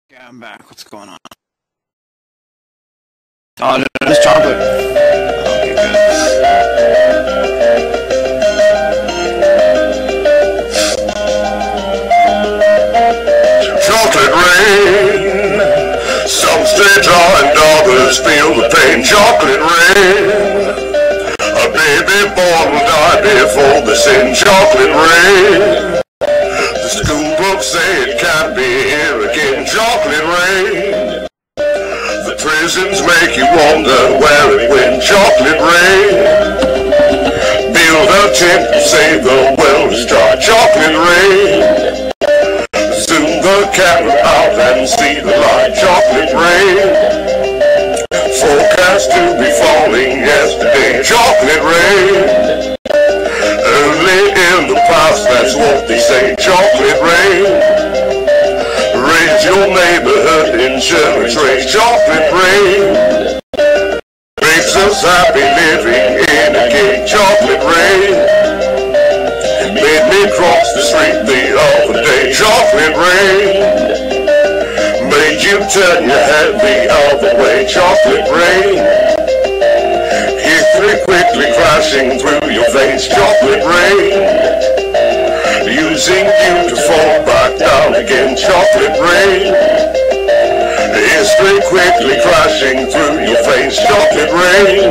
Yeah, I'm back. What's going on? Oh, there's chocolate. Okay, good. Chocolate rain. Some stay dry and others feel the pain. Chocolate rain. A baby born will die before they sing. Chocolate rain. The school books say it can't be here again. Chocolate rain. The prisons make you wonder where it went. Chocolate rain. Build a tent and say the well is dry. Chocolate rain. Zoom the camera out and see the light. Chocolate rain. Forecast to be falling yesterday. Chocolate rain. Only in the past, that's what they say. Chocolate rain. Raise your neighborhood insurance rate. Chocolate rain. Makes us happy living in a cake. Chocolate rain. Made me cross the street the other day. Chocolate rain. Made you turn your head the other way. Chocolate rain. History quickly crashing through your veins. Chocolate rain. Using you to fall back down again. Chocolate rain. History quickly crashing through your veins. Chocolate rain.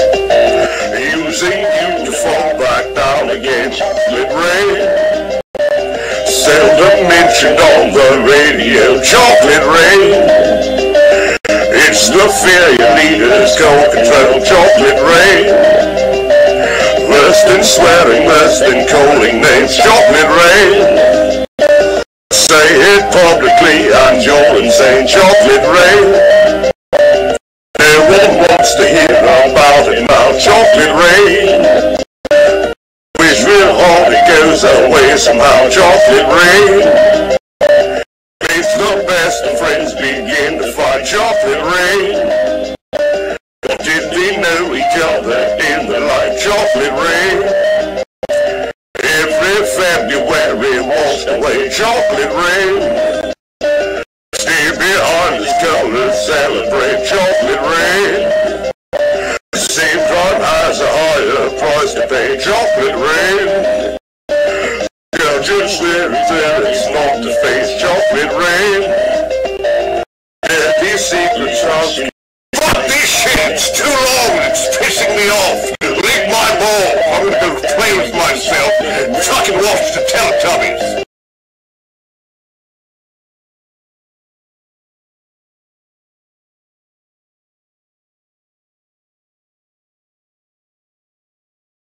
Using you to fall back down again. Chocolate rain. Seldom mentioned on the radio. Chocolate rain. It's the fear your leaders can't control. Chocolate rain. Worse than swearing, worse than calling names. Chocolate rain. Say it publicly and you're insane. Chocolate rain. No one wants to hear about it now. Chocolate rain. Wish real hard it goes away somehow. Chocolate rain. Makes the best of friends begin to fight. Chocolate rain. Or did they know each other in the light? Chocolate rain. Every February washed away. Chocolate rain. Stay behind the colors, celebrate. Chocolate rain. Same time has a higher price to pay. Chocolate rain. Judges, there is not to face. Chocolate rain.